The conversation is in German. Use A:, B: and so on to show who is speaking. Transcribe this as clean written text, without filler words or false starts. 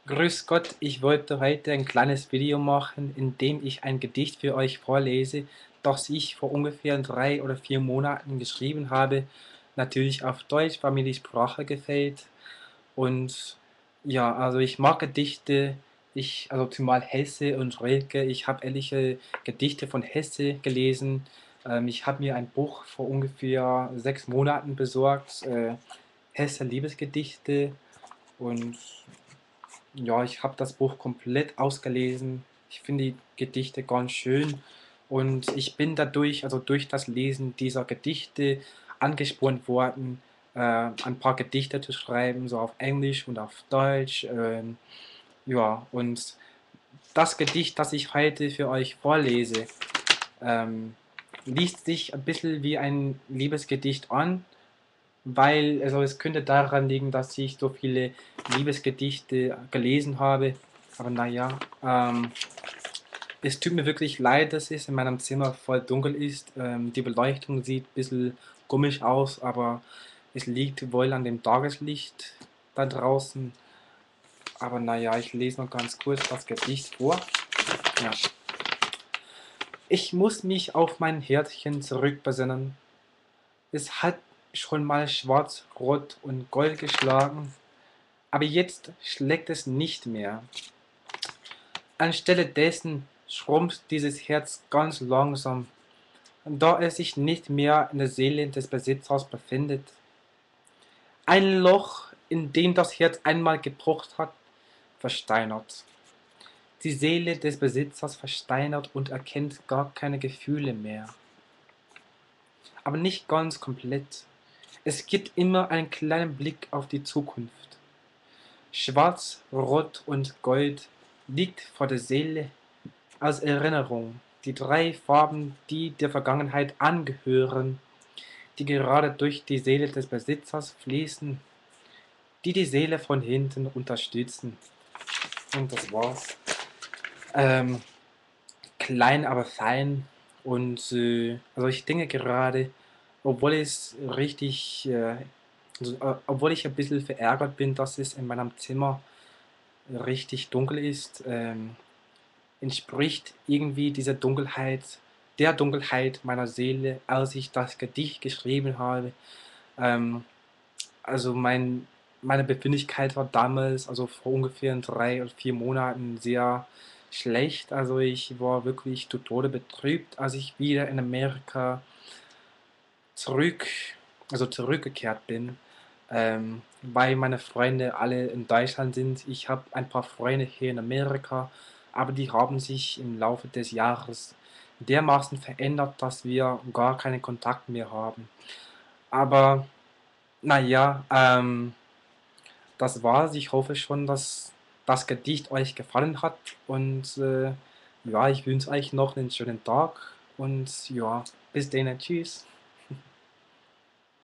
A: Grüß Gott, ich wollte heute ein kleines Video machen, in dem ich ein Gedicht für euch vorlese, das ich vor ungefähr 3 oder 4 Monaten geschrieben habe. Natürlich auf Deutsch, weil mir die Sprache gefällt. Und ja, also ich mag Gedichte, also zumal Hesse und Rilke. Ich habe etliche Gedichte von Hesse gelesen. Ich habe mir ein Buch vor ungefähr 6 Monaten besorgt, Hesse Liebesgedichte. Und ja, ich habe das Buch komplett ausgelesen. Ich finde die Gedichte ganz schön und ich bin dadurch, also durch das Lesen dieser Gedichte, angespornt worden, ein paar Gedichte zu schreiben, so auf Englisch und auf Deutsch. Ja, und das Gedicht, das ich heute für euch vorlese, ähm, liest sich ein bisschen wie ein Liebesgedicht an, weil, also es könnte daran liegen, dass ich so viele Liebesgedichte gelesen habe. Aber naja, es tut mir wirklich leid, dass es in meinem Zimmer voll dunkel ist. Die Beleuchtung sieht ein bisschen komisch aus, aber es liegt wohl an dem Tageslicht da draußen. Aber naja, ich lese noch ganz kurz das Gedicht vor. Ja. Ich muss mich auf mein Herzchen zurückbesinnen. Es hat schon mal schwarz, rot und gold geschlagen, aber jetzt schlägt es nicht mehr. Anstelle dessen schrumpft dieses Herz ganz langsam, da es sich nicht mehr in der Seele des Besitzers befindet. Ein Loch, in dem das Herz einmal gepocht hat, versteinert. Die Seele des Besitzers versteinert und erkennt gar keine Gefühle mehr. Aber nicht ganz komplett. Es gibt immer einen kleinen Blick auf die Zukunft. Schwarz, Rot und Gold liegt vor der Seele als Erinnerung, die 3 Farben, die der Vergangenheit angehören, die gerade durch die Seele des Besitzers fließen, die die Seele von hinten unterstützen. Und das war's. Ähm, Klein, aber fein. Und also ich denke gerade, obwohl es richtig, obwohl ich ein bisschen verärgert bin, dass es in meinem Zimmer richtig dunkel ist, entspricht irgendwie diese Dunkelheit, der Dunkelheit meiner Seele, als ich das Gedicht geschrieben habe. Ähm, also meine Befindlichkeit war damals, also vor ungefähr 3 oder 4 Monaten, sehr schlecht. Also ich war wirklich zu Tode betrübt, als ich wieder in Amerika zurück, also zurückgekehrt bin, weil meine Freunde alle in Deutschland sind. Ich habe ein paar Freunde hier in Amerika, aber die haben sich im Laufe des Jahres dermaßen verändert, dass wir gar keinen Kontakt mehr haben. Aber naja, das war's. Ich hoffe schon, dass das Gedicht euch gefallen hat und ja, ich wünsche euch noch einen schönen Tag und ja, bis dann, tschüss.